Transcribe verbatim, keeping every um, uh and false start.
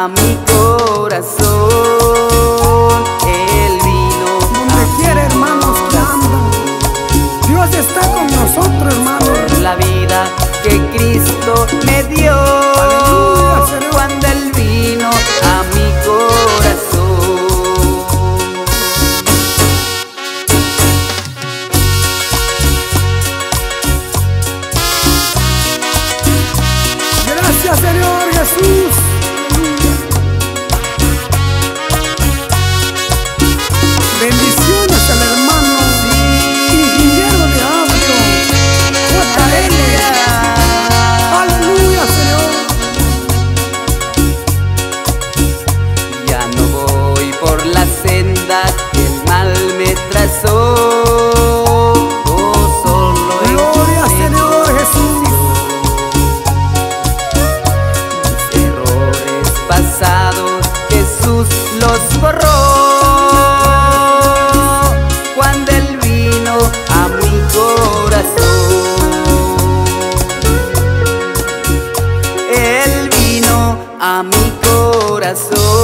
a mi corazón. Él vino donde quiera, hermanos, que andan. Dios está con nosotros, hermanos. por la vida que Cristo me dio. Aleluya, Señor. Cuando Él vino a mi corazón. Gracias, Señor Jesús. Bendiciones al hermano ingeniero de audio J L. Aleluya, Señor. Ya no voy por la senda que el mal me trazó. Oh, solo en Gloria, Señor Jesús. mis errores pasados Jesús los borró. Cuando Él vino a mi corazón. Él vino a mi corazón.